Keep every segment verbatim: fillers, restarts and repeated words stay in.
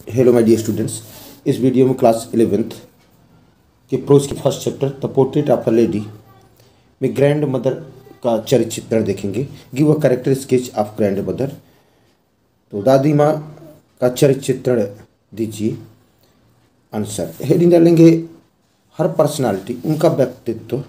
Hello my dear students, इस video में class eleventh के प्रोज के first chapter the portrait of a lady में ग्रैंड मदर का चरित्र चित्रण देखेंगे। Give a character sketch of grand mother. तो दादी माँ का चरित्र चित्रण दीजिए। आंसर हेडिंग डालेंगे हर पर्सनालिटी, उनका व्यक्तित्व।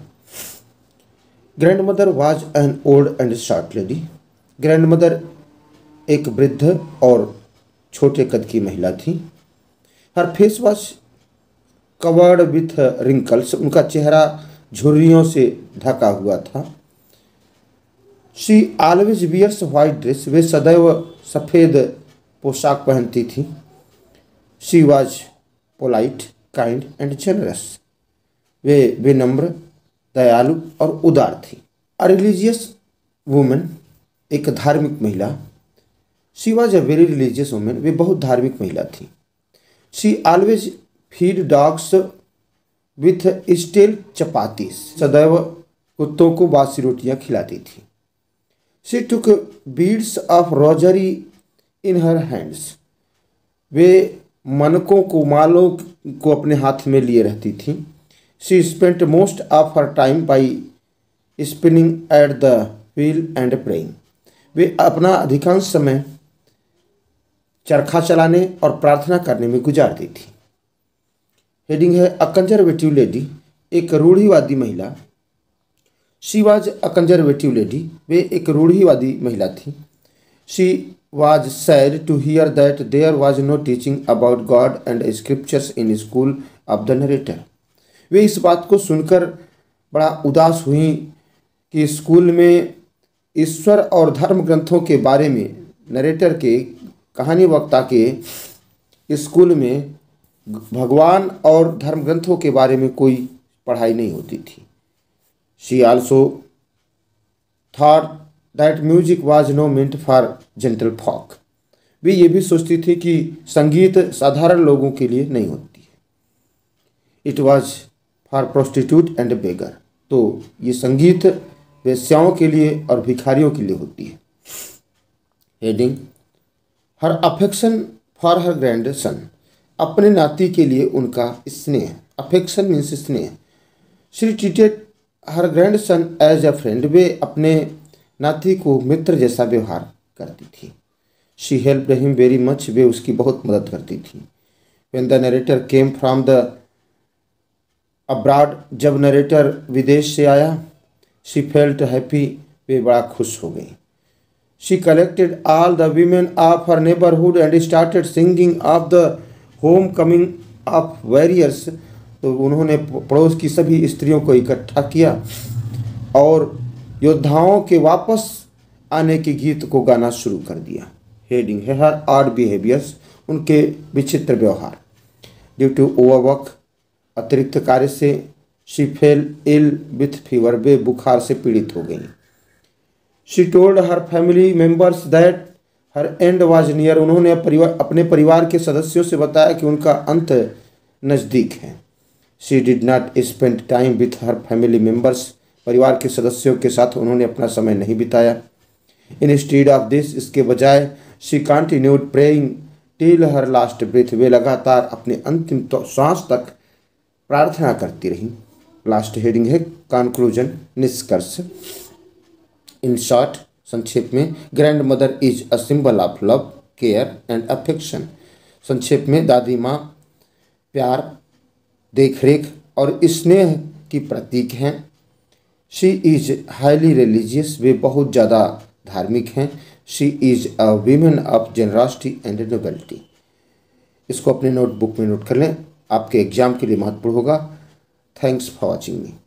Grand mother was an old and short lady. Grand mother एक वृद्ध और छोटे कद की महिला थी। Her face was covered with wrinkles. उनका चेहरा झुर्रियों से ढका हुआ था। She always wears white dress. वे सदैव सफ़ेद पोशाक पहनती थी। She was polite, kind and generous. वे विनम्र, दयालु और उदार थी। अ रिलीजियस वुमन, एक धार्मिक महिला। She was a very religious women. वे बहुत धार्मिक महिला थी। She always feed dogs with stale chapatis. सदैव कुत्तों को बासी रोटियां खिलाती थी। She took beads of rosary in her hands. वे मनकों को मालों को अपने हाथ में लिए रहती थी। She spent most of her time by spinning at the wheel and praying. वे अपना अधिकांश समय चरखा चलाने और प्रार्थना करने में गुजारती थी। हेडिंग है अ कंजर्वेटिव लेडी, एक रूढ़िवादी महिला। She was a conservative lady. वे एक रूढ़िवादी महिला थी। She was sad to hear that there was no teaching about God and scriptures in school of the narrator. वे इस बात को सुनकर बड़ा उदास हुई कि स्कूल में ईश्वर और धर्म ग्रंथों के बारे में नरेटर के कहानी वक्ता के स्कूल में भगवान और धर्म ग्रंथों के बारे में कोई पढ़ाई नहीं होती थी। She also thought that music was no meant for gentle folk. वे ये भी सोचती थी कि संगीत साधारण लोगों के लिए नहीं होती है। It was for prostitute and beggar. तो ये संगीत वेश्याओं के लिए और भिखारियों के लिए होती है। Heading her affection for her grand son. अपने नाती के लिए उनका स्नेह। अफेक्शन मीन्स स्नेह। She treated her grand son as a friend. वे अपने नाती को मित्र जैसा व्यवहार करती थी। She helped him very much. वे उसकी बहुत मदद करती थी। When the narrator came from the abroad, जब नरेटर विदेश से आया, शी फेल्ट हैप्पी। वे बड़ा खुश हो गई। She collected all the women of her neighbourhood and started singing of the home coming of warriors. तो उन्होंने पड़ोस की सभी स्त्रियों को इकट्ठा किया और योद्धाओं के वापस आने के गीत को गाना शुरू कर दिया। हेडिंग है हर ऑड बिहेवियर्स, उनके विचित्र व्यवहार। ड्यू टू ओवरवर्क, अतिरिक्त कार्य से, she fell ill with fever. वे बुखार से पीड़ित हो गई। She told her family members that her end was near. उन्होंने परिवार अपने परिवार के सदस्यों से बताया कि उनका अंत नज़दीक है। She did not spend time with her family members. परिवार के सदस्यों के साथ उन्होंने अपना समय नहीं बिताया। इंस्टीड ऑफ दिस, इसके बजाय, she continued praying till her last breath. वे लगातार अपने अंतिम तो सांस तक प्रार्थना करती रही। लास्ट हेडिंग है कंक्लूजन, निष्कर्ष। इन शॉर्ट, संक्षेप में, grand mother is a symbol of love, care and affection. संक्षेप में, दादी माँ प्यार, देखरेख और स्नेह की प्रतीक हैं। She is highly religious. वे बहुत ज़्यादा धार्मिक हैं। She is a women of generosity and nobility. इसको अपने नोटबुक में नोट कर लें, आपके एग्जाम के लिए महत्वपूर्ण होगा। Thanks for watching me.